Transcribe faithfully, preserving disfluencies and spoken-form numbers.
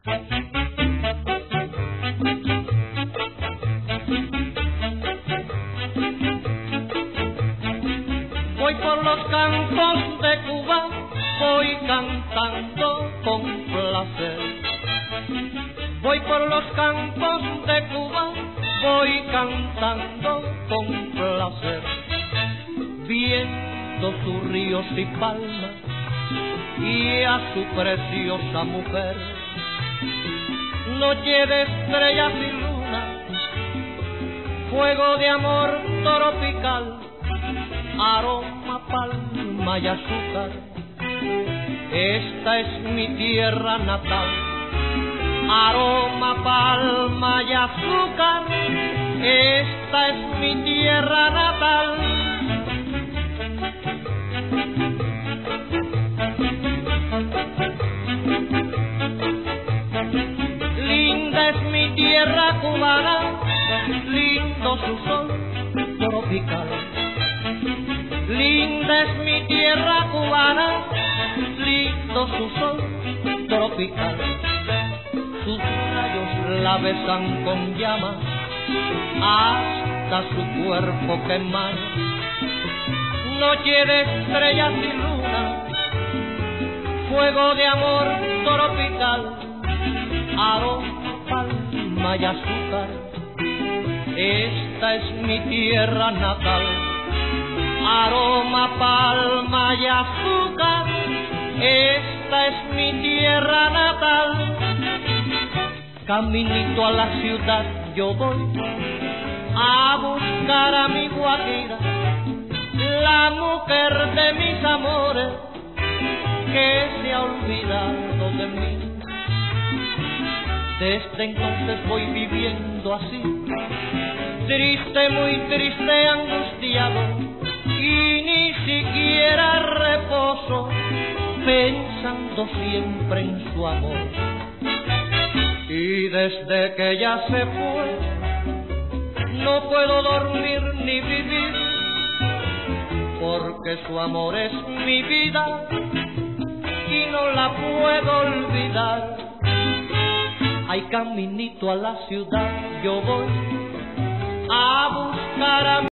Voy por los campos de Cuba, voy cantando con placer. Voy por los campos de Cuba, voy cantando con placer. Viendo sus ríos y palmas y a su preciosa mujer. Noche de estrellas y luna, fuego de amor tropical, aroma, palma y azúcar. Esta es mi tierra natal. Aroma, palma y azúcar. Esta es mi tierra natal. Linda es mi tierra cubana, lindo su sol tropical. Linda es mi tierra cubana, lindo su sol tropical. Sus rayos la besan con llamas hasta su cuerpo quemar. Noche de estrellas y luna, fuego de amor tropical, aroma, palma y azúcar. Esta es mi tierra natal. Aroma, palma y azúcar. Esta es mi tierra natal. Caminito a la ciudad yo voy a buscar a mi guajira, la mujer de mis amores que se ha olvidado de mí. Desde entonces voy viviendo así, triste, muy triste, angustiado, y ni siquiera reposo, pensando siempre en su amor. Y desde que ella se fue, no puedo dormir ni vivir, porque su amor es mi vida y no la puedo olvidar. Ay, caminito a la ciudad yo voy a buscar a